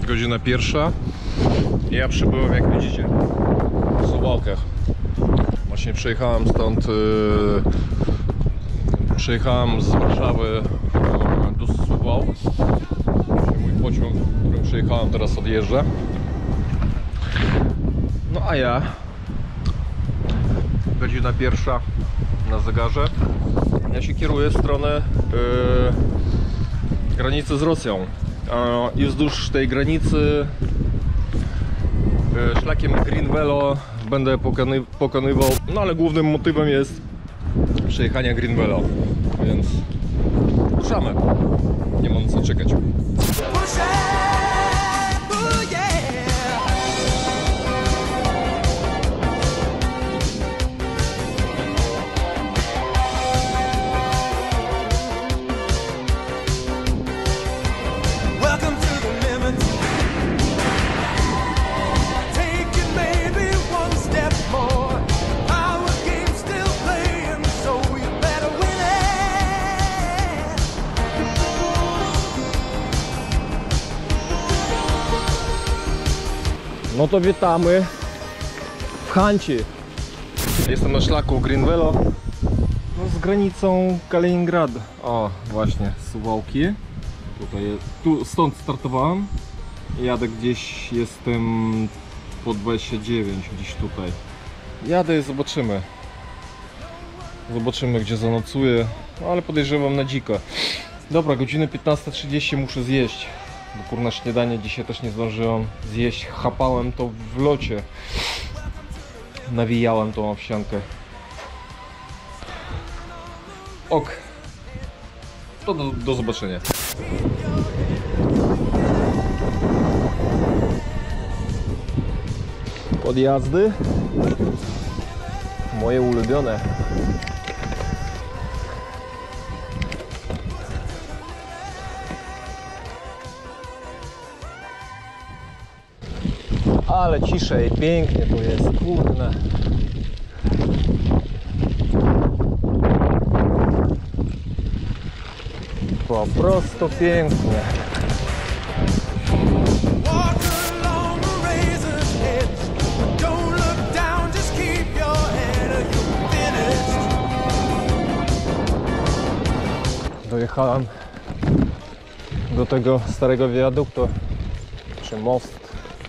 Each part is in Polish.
Godzina pierwsza. Ja przybyłem, jak widzicie, w Suwałkach. Właśnie przyjechałem stąd, przyjechałem z Warszawy do Suwałk. Mój pociąg, którym przyjechałem, teraz odjeżdża. No a ja, godzina pierwsza na zegarze, ja się kieruję w stronę granicy z Rosją. I wzdłuż tej granicy szlakiem Green Velo będę pokonywał, no ale głównym motywem jest przejechania Green Velo, więc ruszamy, nie ma na co czekać. No to witamy w Chanci. Jestem na szlaku Green Velo, no z granicą Kaliningrad. O, właśnie Suwałki. Stąd startowałem. Jadę gdzieś, jestem po 29, gdzieś tutaj. Jadę i zobaczymy. Zobaczymy, gdzie zanocuję, no, ale podejrzewam na dziko. Dobra, godziny 15:30 muszę zjeść. Bo na śniadanie dzisiaj też nie zdążyłem zjeść. Chapałem to w locie. Nawijałem tą owsiankę. Ok. To do zobaczenia. Podjazdy. Moje ulubione. Ale ciszej, pięknie tu jest, kurde. Po prostu pięknie. Dojechałem do tego starego wiaduktu, czy mostu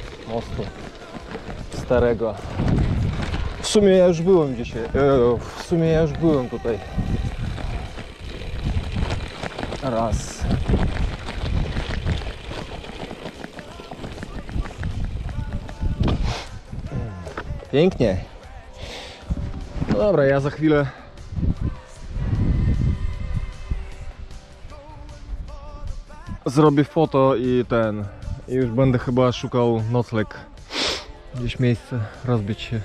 starego. W sumie ja już byłem dzisiaj. Tutaj raz. Pięknie. No dobra, ja za chwilę zrobię foto i już będę chyba szukał nocleg. Gdzieś miejsce rozbić się.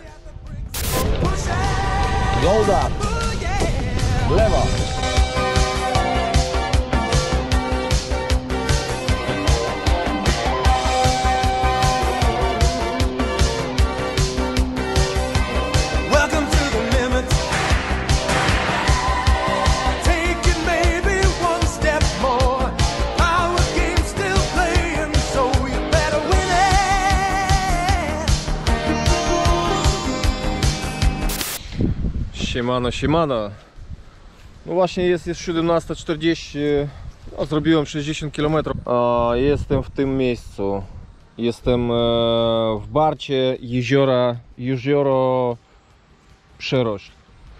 Load up! W lewo! Siemano, siemano. No właśnie jest 17:40. No, zrobiłem 60 km. Jestem w tym miejscu. Jestem w Barcie jezioro Przerośl.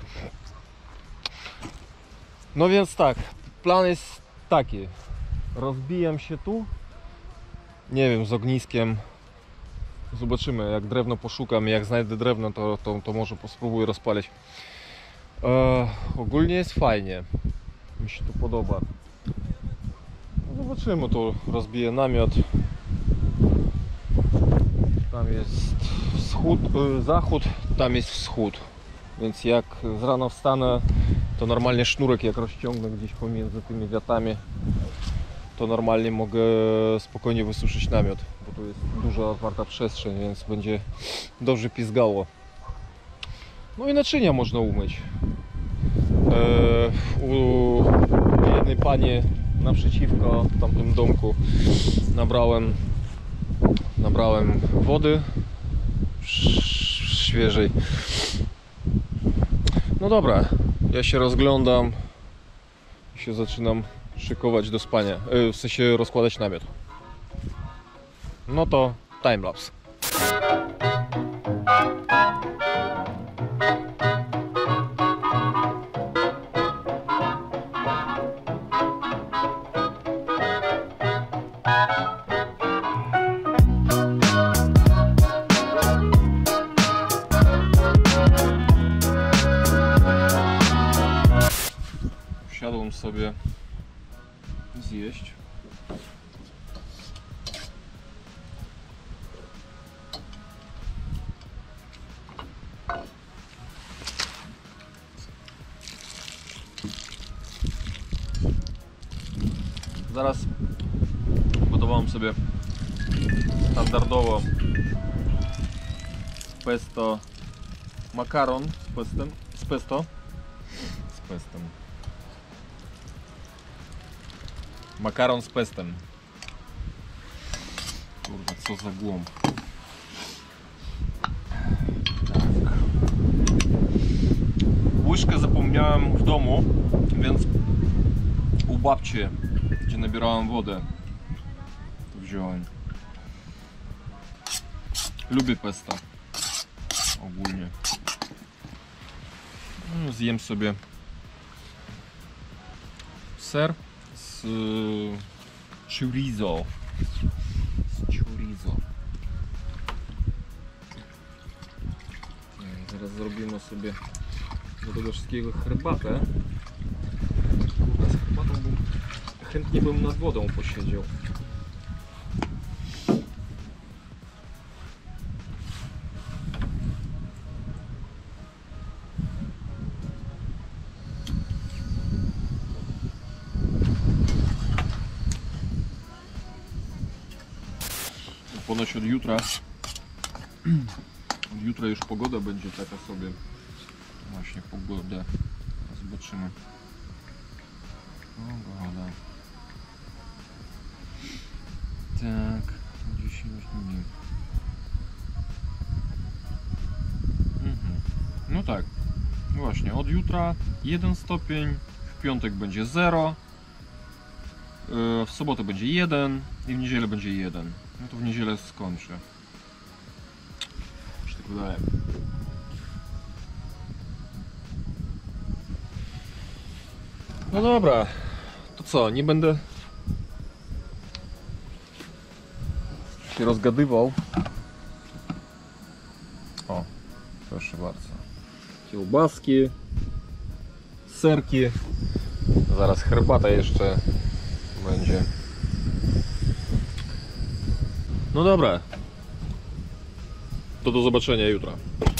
No więc tak, plan jest taki. Rozbijam się tu. Nie wiem, z ogniskiem. Zobaczymy, jak drewno poszukam, jak znajdę drewno, to może spróbuję rozpalić. Ogólnie jest fajnie, mi się to podoba. No zobaczymy, tu rozbiję namiot. Tam jest zachód, tam jest wschód. Więc jak z rana wstanę, to normalnie sznurek jak rozciągnę gdzieś pomiędzy tymi wiatami, to normalnie mogę spokojnie wysuszyć namiot, bo tu jest duża otwarta przestrzeń, więc będzie dobrze pizgało. No i naczynia można umyć. U jednej pani naprzeciwko w tamtym domku nabrałem Nabrałem wody świeżej. No dobra, ja się rozglądam i się zaczynam szykować do spania, w sensie rozkładać namiot. No to timelapse. Siadłem sobie zjeść. Zaraz gotowałem sobie standardowo pesto, makaron z pestem. Makaron z pestem. Kurwa, co za głąb. Tak. Łyżkę zapomniałem w domu, więc u babci, gdzie nabierałem wodę, to wziąłem. Lubię pesto. Ogólnie. Zjem sobie ser z chorizo. Zaraz zrobimy sobie do tego wszystkiego herbatę. Kurwa, z herbatą chętnie bym nad wodą posiedział. Ponoć od jutra już pogoda będzie taka sobie. Właśnie pogoda. Zobaczymy. Pogoda. Tak, 10 dni. No tak. Właśnie, od jutra 1 stopień, w piątek będzie 0, w sobotę będzie 1 i w niedzielę będzie 1. No to w niedzielę skończę. Już tak wydaje. No dobra, to co, nie będę się rozgadywał. O, proszę bardzo. Kiełbaski, serki, zaraz herbata jeszcze będzie. No dobra, to do zobaczenia jutro.